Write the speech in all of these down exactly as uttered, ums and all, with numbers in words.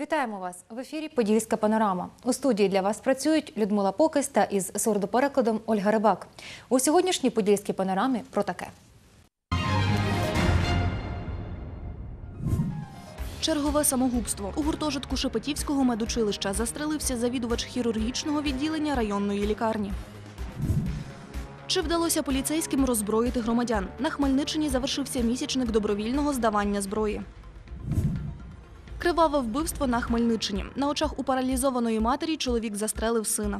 Вітаємо вас! В ефірі «Подільська панорама». У студії для вас працюють Людмила Покис та із сурдоперекладом Ольга Рибак. У сьогоднішній «Подільській панорамі» про таке. Чергове самогубство. У гуртожитку Шепетівського медучилища застрелився завідувач хірургічного відділення районної лікарні. Чи вдалося поліцейським роззброїти громадян? На Хмельниччині завершився місячник добровільного здавання зброї. Криваве вбивство на Хмельниччині. На очах у паралізованої матері чоловік застрелив сина.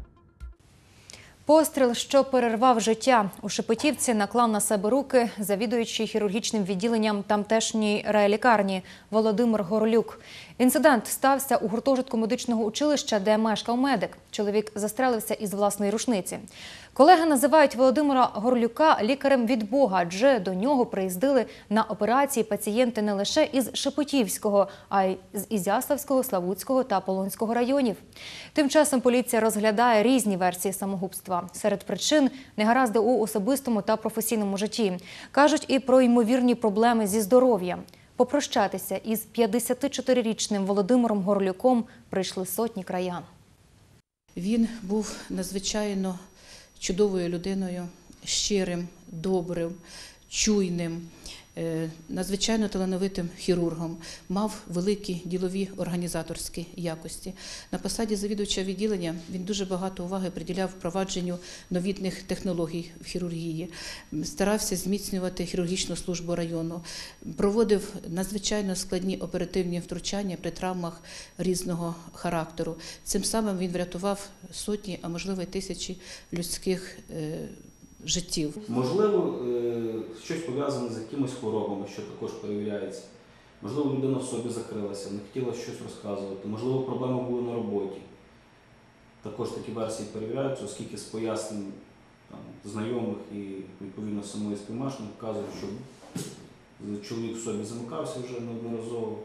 Постріл, що перервав життя. У Шепетівці наклав на себе руки завідуючий хірургічним відділенням тамтешньої райлікарні Володимир Горлюк. Інцидент стався у гуртожитку медичного училища, де мешкав медик. Чоловік застрелився із власної рушниці. Колеги називають Володимира Горлюка лікарем від Бога, адже до нього приїздили на операції пацієнти не лише із Шепетівського, а й з Ізяславського, Славутського та Полонського районів. Тим часом поліція розглядає різні версії самогубства. Серед причин – негаразди у особистому та професійному житті. Кажуть і про ймовірні проблеми зі здоров'ям. Попрощатися із п'ятдесятичотирирічним Володимиром Горлюком прийшли сотні краян. Він був надзвичайно чудовою людиною, щирим, добрим, чуйним, надзвичайно талановитим хірургом, мав великі ділові організаторські якості. На посаді завідувача відділення він дуже багато уваги приділяв впровадженню новітних технологій в хірургії, старався зміцнювати хірургічну службу району, проводив надзвичайно складні оперативні втручання при травмах різного характеру. Цим самим він врятував сотні, а можливо й тисячі людських життів. Можливо, щось пов'язане з якимись хворобами, що також перевіряється. Можливо, людина в собі закрилася, не хотіла щось розказувати. Можливо, проблеми були на роботі. Також такі версії перевіряються, оскільки з пояснень там, знайомих і, відповідно, самої співмашної вказують, що чоловік в собі замикався вже неодноразово.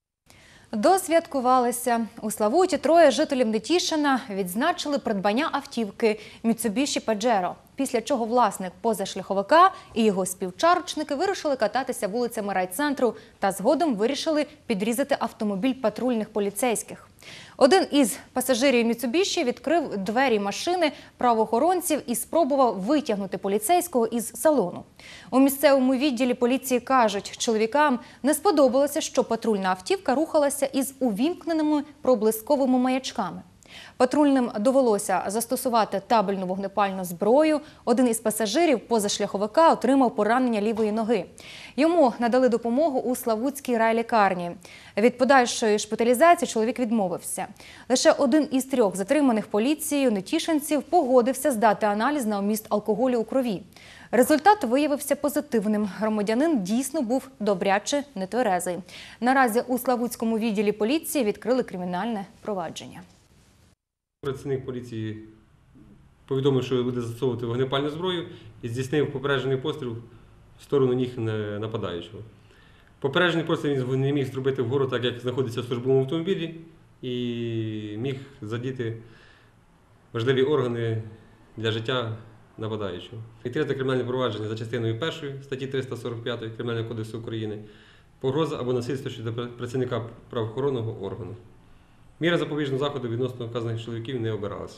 Досвяткувалися. У Славуті троє жителів Нетішина відзначили придбання автівки Mitsubishi Pajero, після чого власник позашляховика і його співчарочники вирішили кататися вулицями райцентру та згодом вирішили підрізати автомобіль патрульних поліцейських. Один із пасажирів Mitsubishi відкрив двері машини правоохоронців і спробував витягнути поліцейського із салону. У місцевому відділі поліції кажуть, чоловікам не сподобалося, що патрульна автівка рухалася із увімкненими проблисковими маячками. Патрульним довелося застосувати табельну вогнепальну зброю. Один із пасажирів позашляховика отримав поранення лівої ноги. Йому надали допомогу у Славутській райлікарні. Від подальшої шпиталізації чоловік відмовився. Лише один із трьох затриманих поліцією нетішинців погодився здати аналіз на вміст алкоголю у крові. Результат виявився позитивним. Громадянин дійсно був добряче нетверезий. Наразі у Славутському відділі поліції відкрили кримінальне провадження. Працівник поліції повідомив, що буде застосовувати вогнепальну зброю і здійснив попереджений постріл в сторону ніг нападаючого. Попереджений постріл він не міг зробити вгору, так як знаходиться в службовому автомобілі, і міг задіти важливі органи для життя нападаючого. Відкрите кримінальне провадження за частиною першої статті триста сорок п'ять Кримінального кодексу України погроза або насильство щодо працівника правоохоронного органу. Міра запобіжного заходу відносно вказаних чоловіків не обиралася.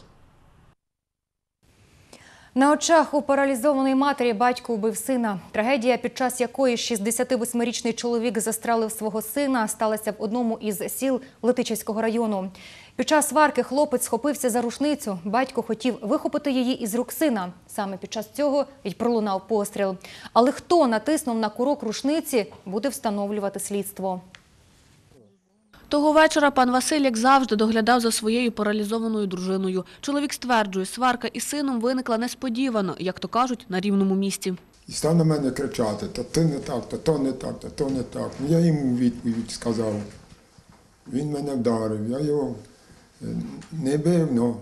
На очах у паралізованої матері батько вбив сина. Трагедія, під час якої шістдесятивосьмирічний чоловік застрелив свого сина, сталася в одному із сіл Летичівського району. Під час сварки хлопець схопився за рушницю. Батько хотів вихопити її із рук сина. Саме під час цього й пролунав постріл. Але хто натиснув на курок рушниці, буде встановлювати слідство. Того вечора пан Василь, як завжди, доглядав за своєю паралізованою дружиною. Чоловік стверджує, сварка із сином виникла несподівано, як то кажуть, на рівному місці. І став на мене кричати, то то не так, то то не так, то то не так. Я йому відповідь сказав. Він мене вдарив, я його не бив, але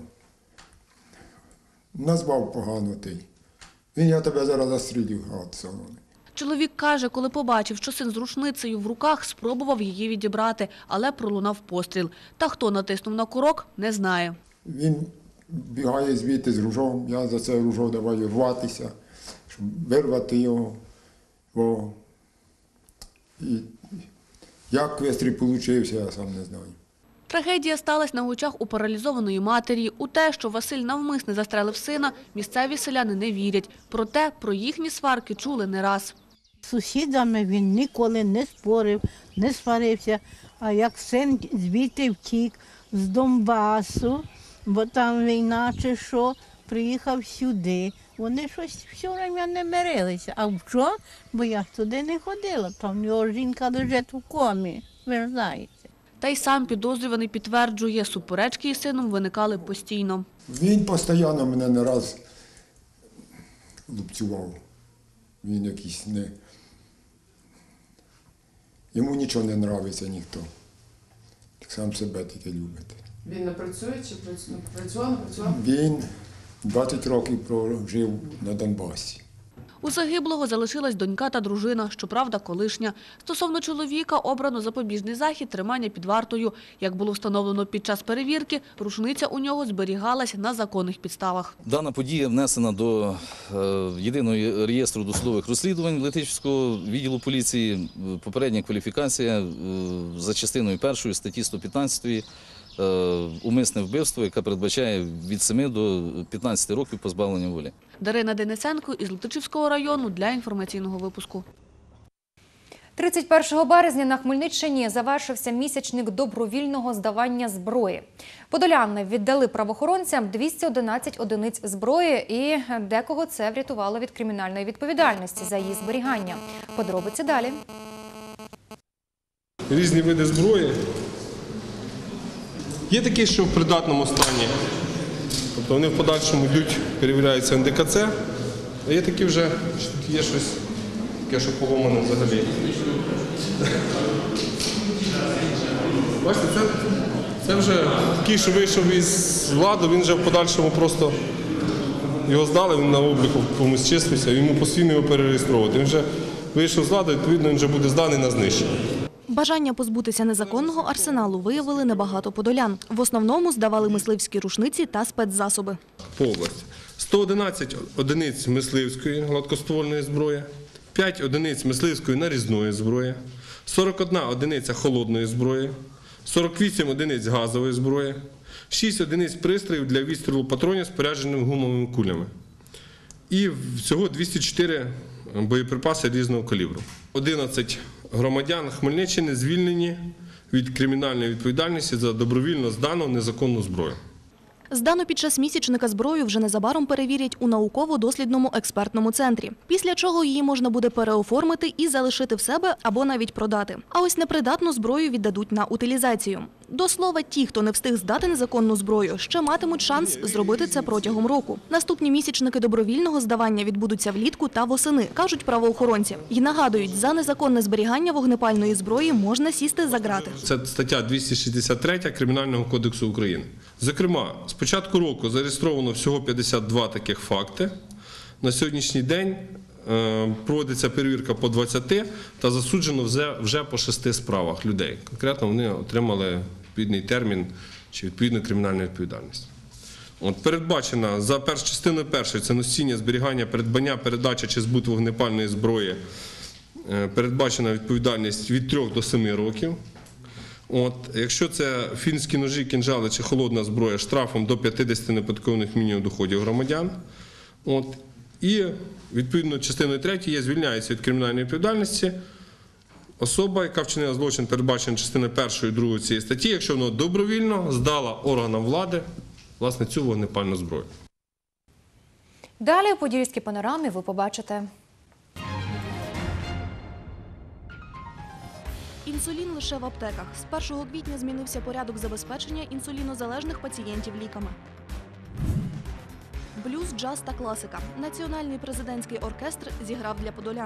назвав погано ти. Він, я тебе зараз застрілю, гад. Чоловік каже, коли побачив, що син з рушницею в руках, спробував її відібрати, але пролунав постріл. Та хто натиснув на курок, не знає. Він бігає звідти з ружом, я за це ружо давай рватися, щоб вирвати його. Бо... І як вистріл вийшов, я сам не знаю. Трагедія сталася на очах у паралізованої матері. У те, що Василь навмисне застрелив сина, місцеві селяни не вірять. Проте про їхні сварки чули не раз. З сусідами він ніколи не спорив, не сварився. А як син звідти втік з Донбасу, бо там війна чи що, приїхав сюди. Вони щось все время не мирилися. А в що? Бо я туди не ходила, там його жінка лежить у комі, ви ж знаєте. Та й сам підозрюваний підтверджує, суперечки із сином виникали постійно. Він постійно мене не раз лупцював. Він якийсь не... Йому нічого не подобається ніхто. Сам себе тільки любить. Він не працює чи працює? Працював, не працював? Він двадцять років прожив на Донбасі. У загиблого залишилась донька та дружина, щоправда, колишня. Стосовно чоловіка обрано запобіжний захід тримання під вартою. Як було встановлено під час перевірки, рушниця у нього зберігалась на законних підставах. Дана подія внесена до е, єдиного реєстру досудових розслідувань Летичівського відділу поліції. Попередня кваліфікація е, за частиною першої статті сто п'ятнадцять е, умисне вбивство, яке передбачає від семи до п'ятнадцяти років позбавлення волі. Дарина Денисенко із Летичівського району для інформаційного випуску. тридцять першого березня на Хмельниччині завершився місячник добровільного здавання зброї. Подоляни віддали правоохоронцям двісті одинадцять одиниць зброї і декого це врятувало від кримінальної відповідальності за її зберігання. Подробиці далі. Різні види зброї. Є такі, що в придатному стані. Тобто вони в подальшому йдуть, перевіряються ен де ка це, а є такі вже, що є щось таке, що поломане взагалі. Бачите, це, це вже такий, що вийшов із ладу, він вже в подальшому просто його здали, він на обліку комусь числився, йому постійно його перереєстровувати. Він вже вийшов з ладу, відповідно, він вже буде зданий на знищення. Бажання позбутися незаконного арсеналу виявили небагато подолян. В основному здавали мисливські рушниці та спецзасоби. По області. сто одинадцять одиниць мисливської гладкоствольної зброї, п'ять одиниць мисливської нарізної зброї, сорок одна одиниця холодної зброї, сорок вісім одиниць газової зброї, шість одиниць пристроїв для відстрілу патронів, спорядженими гумовими кулями. І всього двісті чотири боєприпаси різного калібру. одинадцять громадян Хмельниччини звільнені від кримінальної відповідальності за добровільно здану незаконну зброю. Здану під час місячника зброю вже незабаром перевірять у науково-дослідному експертному центрі, після чого її можна буде переоформити і залишити в себе або навіть продати. А ось непридатну зброю віддадуть на утилізацію. До слова, ті, хто не встиг здати незаконну зброю, ще матимуть шанс зробити це протягом року. Наступні місячники добровільного здавання відбудуться влітку та восени, кажуть правоохоронці. І нагадують, за незаконне зберігання вогнепальної зброї можна сісти за ґрати. Це стаття двісті шістдесят три Кримінального кодексу України. Зокрема, з початку року зареєстровано всього п'ятдесят два таких факти. На сьогоднішній день проводиться перевірка по двадцяти та засуджено вже, вже по шести справах людей. Конкретно вони отримали відповідний термін чи відповідну кримінальну відповідальність. От, передбачена за перш, частиною першої – це носіння, зберігання, придбання, передача чи збут вогнепальної зброї. Передбачена відповідальність від трьох до семи років. От, якщо це фінські ножі, кінжали чи холодна зброя, штрафом до п'ятдесяти неоподаткованих мінімумів доходів громадян. От, і відповідно частиною третьої звільняється від кримінальної відповідальності особа, яка вчинила злочин, передбачений частиною першої і другої цієї статті, якщо вона добровільно здала органам влади власне цю вогнепальну зброю. Далі у Подільській панорамі ви побачите. Інсулін лише в аптеках. З першого квітня змінився порядок забезпечення інсулінозалежних пацієнтів ліками. Блюз, джаз та класика. Національний президентський оркестр зіграв для подолян.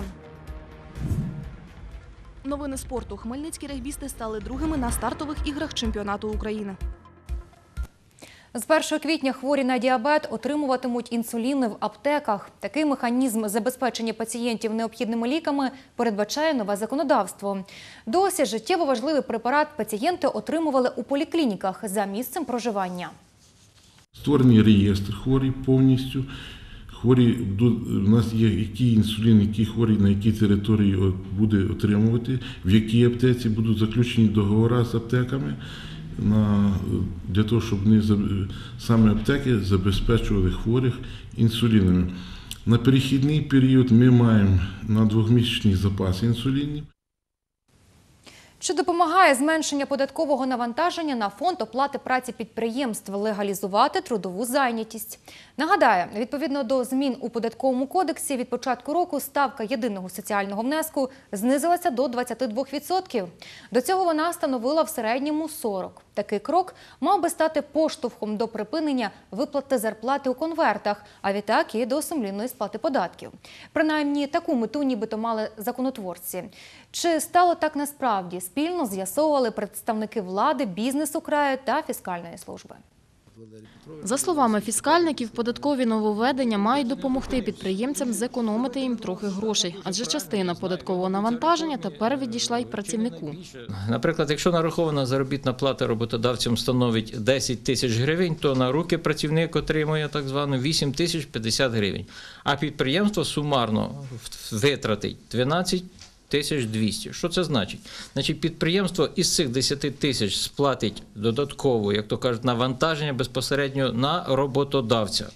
Новини спорту. Хмельницькі регбісти стали другими на стартових іграх чемпіонату України. З першого квітня хворі на діабет отримуватимуть інсуліни в аптеках. Такий механізм забезпечення пацієнтів необхідними ліками передбачає нове законодавство. Досі життєво важливий препарат пацієнти отримували у поліклініках за місцем проживання. Створений реєстр хворі повністю. Хворі, у нас є який інсулін, який хворий на якій території буде отримувати, в якій аптеці будуть заключені договори з аптеками. на, для того, щоб вони, саме аптеки забезпечували хворих інсулінами. На перехідний період ми маємо на двохмісячний запас інсулінів. Чи допомагає зменшення податкового навантаження на фонд оплати праці підприємств легалізувати трудову зайнятість? Нагадаю, відповідно до змін у Податковому кодексі від початку року ставка єдиного соціального внеску знизилася до двадцяти двох відсотків. До цього вона становила в середньому сорок відсотків. Такий крок мав би стати поштовхом до припинення виплати зарплати у конвертах, а відтак і до сумлінної сплати податків. Принаймні, таку мету нібито мали законотворці. Чи стало так насправді, спільно з'ясовували представники влади, бізнесу краю та фіскальної служби. За словами фіскальників, податкові нововведення мають допомогти підприємцям зекономити їм трохи грошей, адже частина податкового навантаження тепер відійшла й працівнику. Наприклад, якщо нарахована заробітна плата роботодавцям становить десять тисяч гривень, то на руки працівник отримує так звану вісім тисяч п'ятдесят гривень, а підприємство сумарно витратить дванадцять тисяч двісті. Що це значить? Значить, підприємство із цих десяти тисяч сплатить додатково, як то кажуть, навантаження безпосередньо на роботодавця.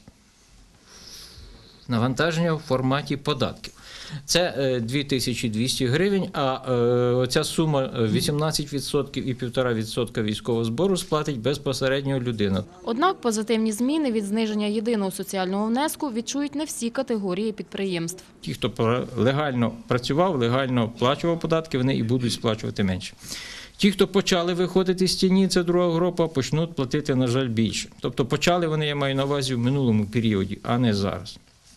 Навантаження в форматі податків. Це дві тисячі двісті гривень, а оця сума вісімнадцять відсотків і п'ять відсотка військового збору сплатить безпосередньо людина. Однак позитивні зміни від зниження єдиного соціального внеску відчують не всі категорії підприємств. Ті, хто легально працював, легально сплачував податки, вони і будуть сплачувати менше. Ті, хто почали виходити з тіні, це друга група, почнуть платити, на жаль, більше. Тобто почали вони, я маю на увазі, в минулому періоді, а не зараз.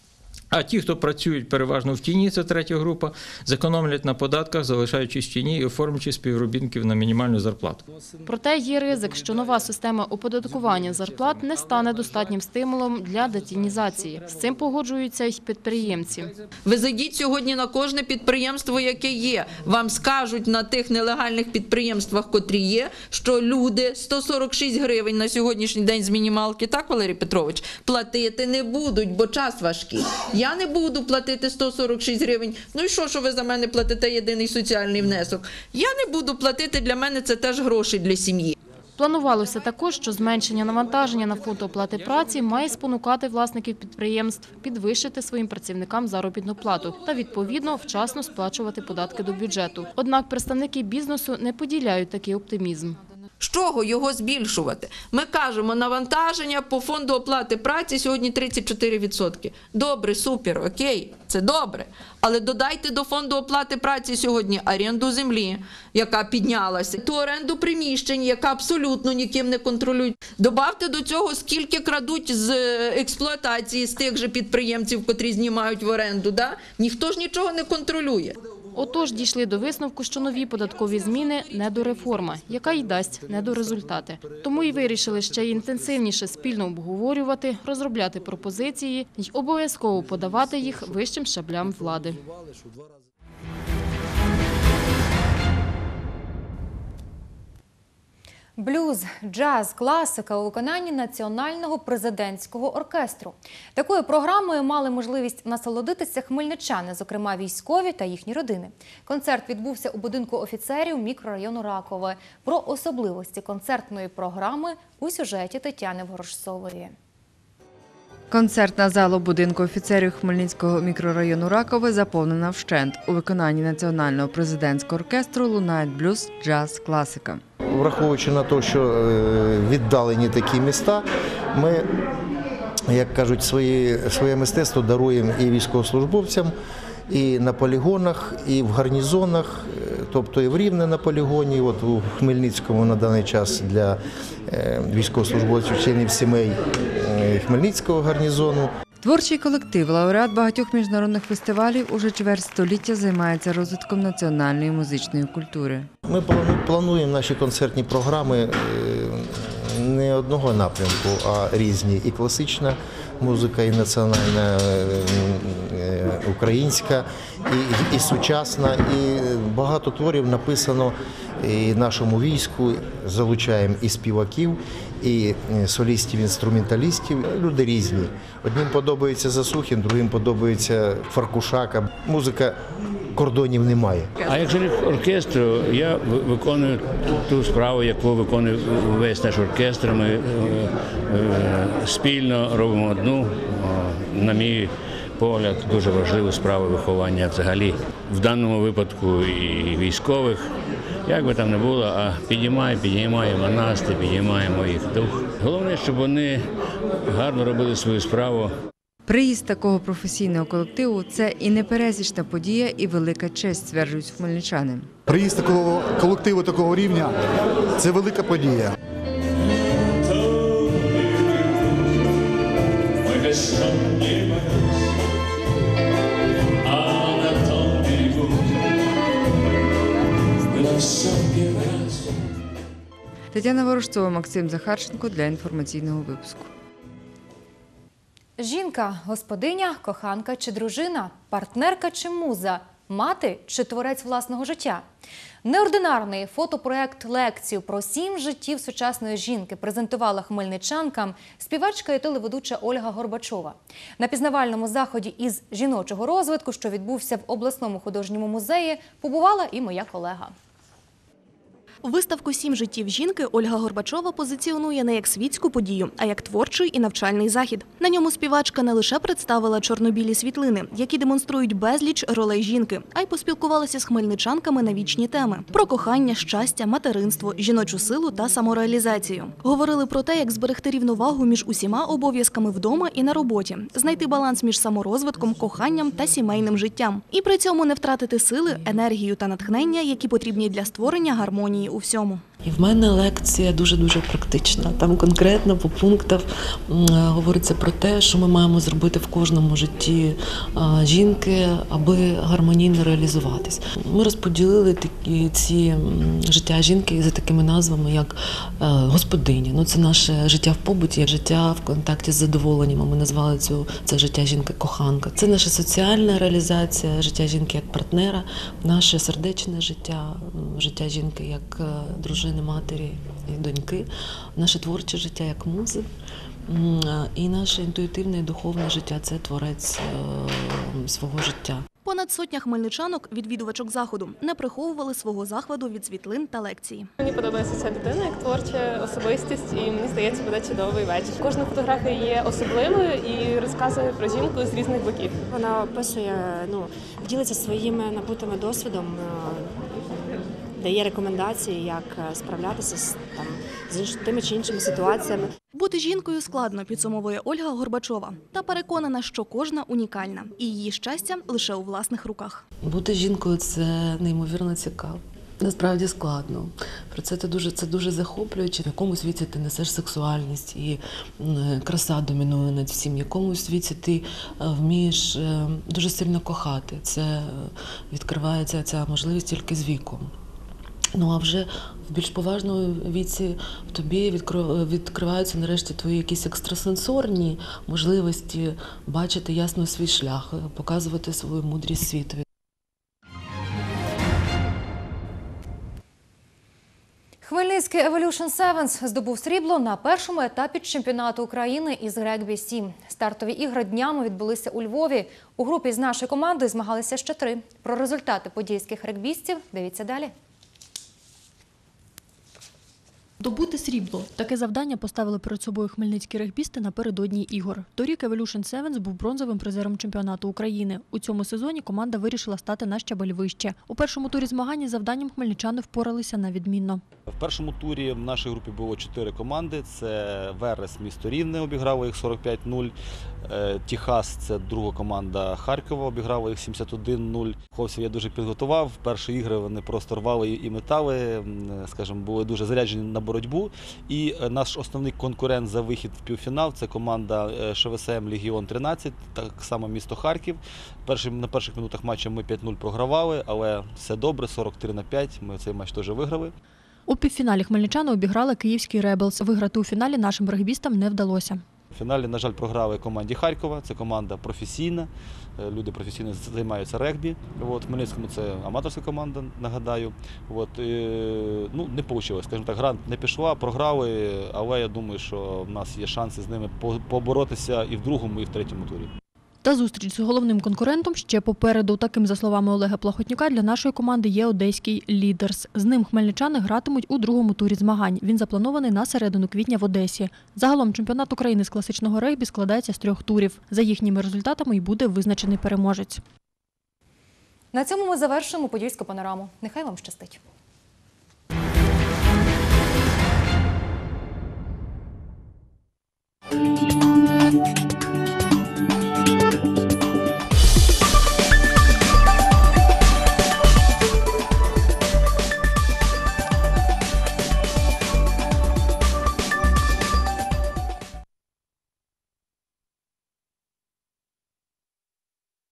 А ті, хто працюють переважно в тіні, це третя група, зекономлять на податках, залишаючись в тіні і оформлюючи співробітників на мінімальну зарплату. Проте є ризик, що нова система оподаткування зарплат не стане достатнім стимулом для детінізації. З цим погоджуються й підприємці. Ви зайдіть сьогодні на кожне підприємство, яке є. Вам скажуть на тих нелегальних підприємствах, котрі є, що люди сто сорок шість гривень на сьогоднішній день з мінімалки, так, Валерій Петрович, платити не будуть, бо час важкий. Я не буду платити сто сорок шість гривень. Ну і що, що ви за мене платите єдиний соціальний внесок? Я не буду платити, для мене це теж гроші для сім'ї. Планувалося також, що зменшення навантаження на фонд оплати праці має спонукати власників підприємств підвищити своїм працівникам заробітну плату та, відповідно, вчасно сплачувати податки до бюджету. Однак представники бізнесу не поділяють такий оптимізм. З чого його збільшувати? Ми кажемо, навантаження по фонду оплати праці сьогодні тридцять чотири відсотки. Добре, супер, окей, це добре. Але додайте до фонду оплати праці сьогодні оренду землі, яка піднялася, ту оренду приміщень, яка абсолютно ніким не контролюють. Добавте до цього, скільки крадуть з експлуатації з тих же підприємців, котрі знімають в оренду. Да? Ніхто ж нічого не контролює. Отож, дійшли до висновку, що нові податкові зміни – недореформа, яка й дасть недорезультати. Тому і вирішили ще інтенсивніше спільно обговорювати, розробляти пропозиції й обов'язково подавати їх вищим щаблям влади. Блюз, джаз, класика у виконанні Національного президентського оркестру. Такою програмою мали можливість насолодитися хмельничани, зокрема військові та їхні родини. Концерт відбувся у будинку офіцерів мікрорайону Ракове. Про особливості концертної програми у сюжеті Тетяни Ворожцової. Концертна зала будинку офіцерів Хмельницького мікрорайону Ракове заповнена вщент. У виконанні Національного президентського оркестру лунають блюз, джаз, класика. Враховуючи на те, що віддалені такі міста, ми, як кажуть, свої, своє мистецтво даруємо і військовослужбовцям, і на полігонах, і в гарнізонах, тобто і в Рівне на полігоні, от у Хмельницькому на даний час для військовослужбовців, членів сімей Хмельницького гарнізону. Творчий колектив, лауреат багатьох міжнародних фестивалів, уже чверть століття займається розвитком національної музичної культури. Ми плануємо наші концертні програми не одного напрямку, а різні. І класична музика, і національна українська, і, і сучасна. І багато творів написано і нашому війську, залучаємо і співаків, і солістів-інструменталістів. Люди різні. Одним подобається Засухін, другим подобається Фаркушака. Музика кордонів немає. А як керівник оркестру я виконую ту справу, яку виконує весь наш оркестр. Ми спільно робимо одну, на мій погляд, дуже важливу справу виховання взагалі. В даному випадку і військових, як би там не було, а підіймаємо, підіймаємо настрій, підіймаємо їх дух. Головне, щоб вони гарно робили свою справу. Приїзд такого професійного колективу – це і непересічна подія, і велика честь, стверджують хмельничани. Приїзд такого колективу, такого рівня – це велика подія. Тетяна Ворожцова, Максим Захарченко для інформаційного випуску. Жінка – господиня, коханка чи дружина, партнерка чи муза, мати чи творець власного життя. Неординарний фотопроект лекцію про сім життів сучасної жінки презентувала хмельничанкам співачка і телеведуча Ольга Горбачова. На пізнавальному заході із жіночого розвитку, що відбувся в обласному художньому музеї, побувала і моя колега. Виставку «Сім життів жінки» Ольга Горбачова позиціонує не як світську подію, а як творчий і навчальний захід. На ньому співачка не лише представила чорно-білі світлини, які демонструють безліч ролей жінки, а й поспілкувалася з хмельничанками на вічні теми – про кохання, щастя, материнство, жіночу силу та самореалізацію. Говорили про те, як зберегти рівновагу між усіма обов'язками вдома і на роботі, знайти баланс між саморозвитком, коханням та сімейним життям. І при цьому не втратити сили, енергію та натхнення, які потрібні для створення гармонії у всьому. І в мене лекція дуже-дуже практична. Там конкретно по пунктах говориться про те, що ми маємо зробити в кожному житті жінки, аби гармонійно реалізуватись. Ми розподілили такі ці життя жінки за такими назвами, як господиня. Ну, це наше життя в побуті, життя в контакті з задоволенням. Ми назвали цю, це життя жінки-коханка. Це наша соціальна реалізація, життя жінки як партнера, наше сердечне життя, життя жінки як дружини, матері і доньки, наше творче життя як музи, і наше інтуїтивне і духовне життя – це творець свого життя. Понад сотня хмельничанок, відвідувачок заходу, не приховували свого захвату від світлин та лекції. Мені подобається ця людина як творча особистість, і мені здається, буде чудовий вечір. Кожна фотографія є особливою і розказує про жінку з різних боків. Вона описує, ну, ділиться своїми набутими досвідом, дає рекомендації, як справлятися з, там, з тими чи іншими ситуаціями. Бути жінкою складно, підсумовує Ольга Горбачова. Та переконана, що кожна унікальна. І її щастя лише у власних руках. Бути жінкою – це неймовірно цікаво. Насправді складно. Про це це дуже, це дуже захоплююче. В якомусь віці ти несеш сексуальність і краса домінує над всім. В якомусь віці ти вмієш дуже сильно кохати. Це відкривається ця можливість тільки з віком. Ну а вже в більш поважному віці в тобі відкриваються нарешті твої якісь екстрасенсорні можливості бачити ясно свій шлях, показувати свою мудрість світові. Хмельницький Evolution Sevens здобув срібло на першому етапі чемпіонату України із регбі сім. Стартові ігри днями відбулися у Львові. У групі з нашою командою змагалися ще три. Про результати подільських регбістів дивіться далі. Добути срібло. Таке завдання поставили перед собою хмельницькі регбісти напередодні ігор. Торік Evolution Sevens був бронзовим призером чемпіонату України. У цьому сезоні команда вирішила стати на щабель вище. У першому турі змагань із завданням хмельничани впоралися на відмінно. В першому турі в нашій групі було чотири команди. Це Верес, місто Рівне, обіграло їх сорок п'ять нуль. Техас – це друга команда Харкова, обіграла їх сімдесят один нуль. Хлопців я дуже підготував. Перші ігри вони просто рвали і метали, скажімо, були дуже заряджені на боротьбу. І наш основний конкурент за вихід в півфінал – це команда ШВСМ Легіон тринадцять, так само місто Харків. Перші, на перших минутах матчу ми п'ять нуль програвали, але все добре, сорок три на п'ять, ми цей матч теж виграли. У півфіналі хмельничани обіграли київський «Ребелс». Виграти у фіналі нашим регбістам не вдалося. В фіналі, на жаль, програли команді Харкова. Це команда професійна, люди професійно займаються регбі. От, в Хмельницькому це аматорська команда, нагадаю. От, і, ну, не вийшло, скажімо так, гра не пішла, програли, але я думаю, що в нас є шанси з ними поборотися і в другому, і в третьому турі. Та зустріч з головним конкурентом ще попереду. Таким, за словами Олега Плахотнюка, для нашої команди є одеський «Лідерс». З ним хмельничани гратимуть у другому турі змагань. Він запланований на середину квітня в Одесі. Загалом чемпіонат України з класичного регбі складається з трьох турів. За їхніми результатами й буде визначений переможець. На цьому ми завершуємо подільську панораму. Нехай вам щастить. Thank you.